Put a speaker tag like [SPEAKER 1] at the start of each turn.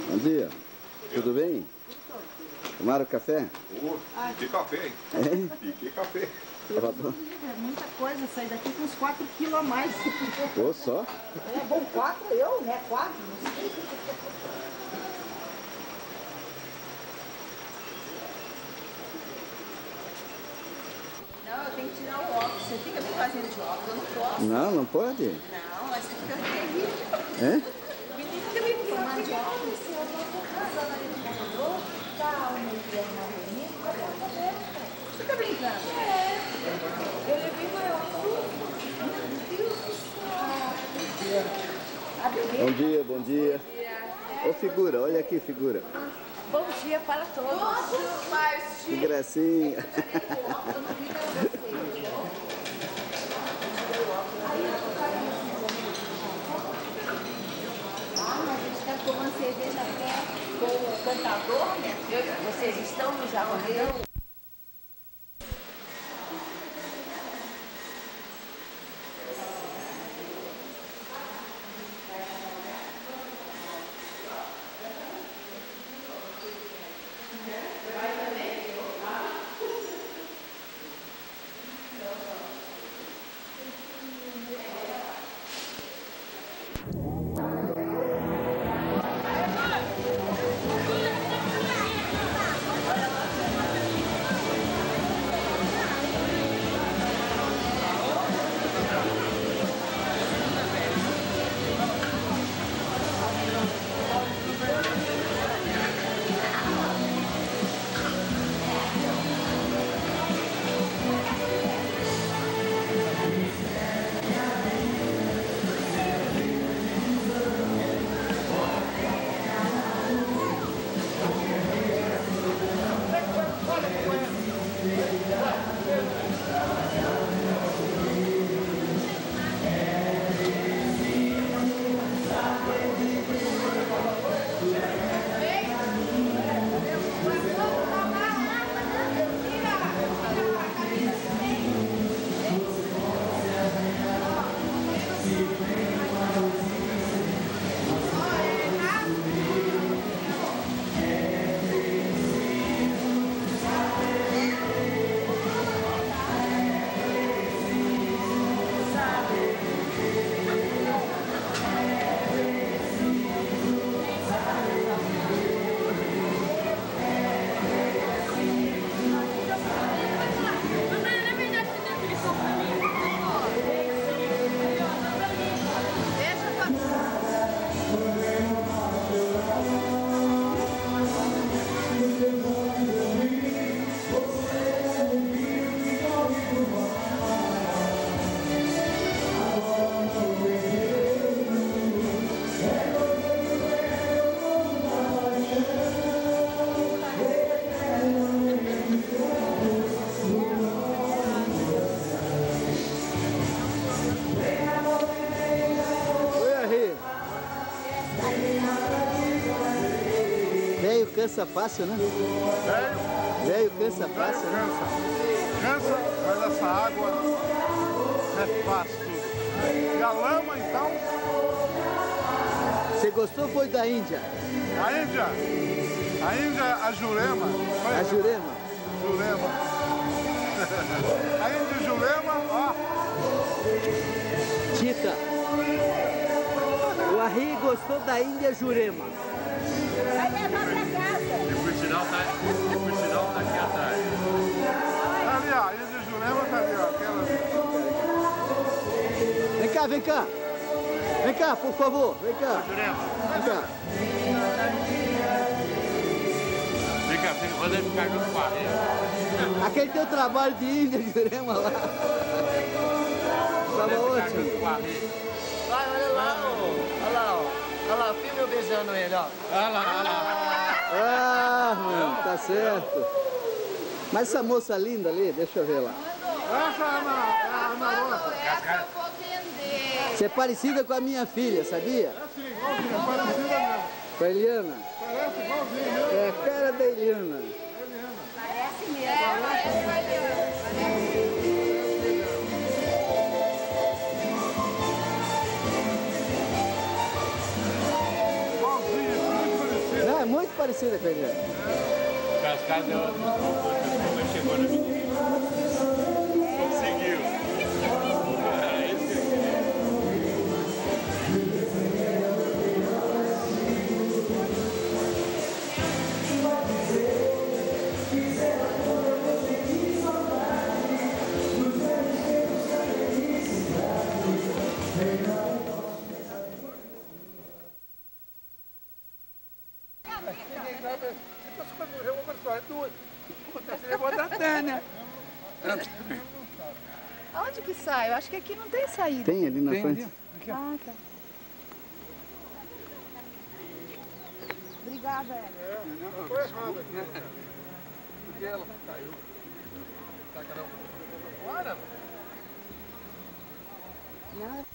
[SPEAKER 1] Bom dia. Tudo bem? Tomaram café?
[SPEAKER 2] Que café, hein?
[SPEAKER 1] É?
[SPEAKER 2] Que café.
[SPEAKER 3] É muita coisa, sair daqui com uns 4 quilos a mais.
[SPEAKER 1] Pô, só?
[SPEAKER 3] É bom, 4 eu, né? 4, não sei. Não, eu tenho que tirar o óculos. Você fica me fazendo de óculos, eu não posso.
[SPEAKER 1] Não, não pode?
[SPEAKER 3] Não, mas você fica terrível.
[SPEAKER 1] É?
[SPEAKER 3] Me fica me filmando de óculos. Eu tô casando ali no computador, tá uma interna bonita, com a porta aberta. Você tá brincando? É. Eu levei meu óculos. Meu Deus do céu.
[SPEAKER 1] Bom dia, bom dia. Ô, figura, olha aqui, figura.
[SPEAKER 3] Bom dia para todos.
[SPEAKER 1] Que gracinha.
[SPEAKER 3] A gente está tomando cerveja até com o cantador, né? Vocês estão no Jardim?
[SPEAKER 1] Velho cansa fácil, né? Velho cansa fácil, né?
[SPEAKER 2] Cansa, mas essa água é fácil tudo. E a lama, então?
[SPEAKER 1] Você gostou foi da Índia?
[SPEAKER 2] A Índia, a Jurema.
[SPEAKER 1] A Jurema?
[SPEAKER 2] Jurema. A Índia Jurema, ó.
[SPEAKER 1] Tita, o Arri gostou da Índia Jurema.
[SPEAKER 3] Vai levar pra casa.
[SPEAKER 4] E por sinal tá aqui atrás.
[SPEAKER 2] Ali, ó, a Índia Jurema tá ali, ó. Aquela ali.
[SPEAKER 1] Vem cá, vem cá. Vem cá, por favor, vem cá.
[SPEAKER 4] Jurema,
[SPEAKER 1] Vem cá.
[SPEAKER 4] fica, quando ele ficar junto com a rede.
[SPEAKER 1] Aquele teu trabalho de Índia Jurema lá. Tava ótimo.
[SPEAKER 5] Vai, olha lá, ó. Olha lá, ó. Olha lá, filma eu beijando ele, ó.
[SPEAKER 4] Olha lá, olha lá.
[SPEAKER 1] Ah, mano, tá certo. Mas essa moça linda ali, deixa eu ver lá.
[SPEAKER 2] Essa é a Ana Rosa.
[SPEAKER 3] Essa eu vou vender.
[SPEAKER 1] Você é parecida com a minha filha, sabia?
[SPEAKER 2] É assim, igualzinha, parecida mesmo.
[SPEAKER 1] Com a Eliana.
[SPEAKER 2] Parece igualzinho mesmo.
[SPEAKER 1] É a cara da Eliana.
[SPEAKER 3] Parece mesmo. É, parece vai ver.
[SPEAKER 2] Igualzinho, muito parecido.
[SPEAKER 1] muito parecida com a gente.
[SPEAKER 4] O Cascado é outro desculpa, mas chegou no menino. Conseguiu. É isso que eu queria.
[SPEAKER 3] Aonde que sai? Eu acho que aqui não tem saída.
[SPEAKER 1] Tem ali na frente.
[SPEAKER 3] Ah, tá. Obrigada, Ela.
[SPEAKER 2] Não, foi errado aqui, né? Porque ela caiu. Tá, caramba. Bora!
[SPEAKER 3] Não.